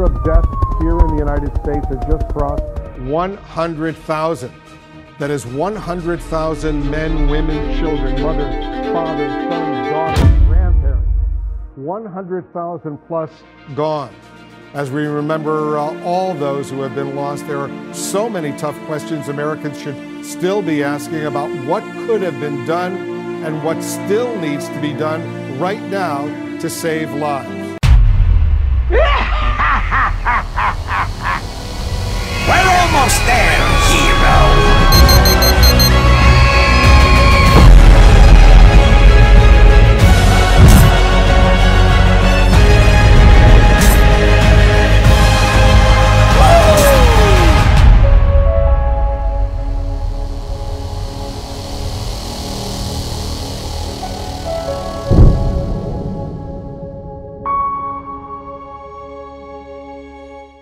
number of deaths here in the United States has just crossed 100,000. That is 100,000 men, women, children, mothers, fathers, sons, daughters, grandparents. 100,000 plus gone. As we remember all those who have been lost, there are so many tough questions Americans should still be asking about what could have been done and what still needs to be done right now to save lives. We're almost there, hero!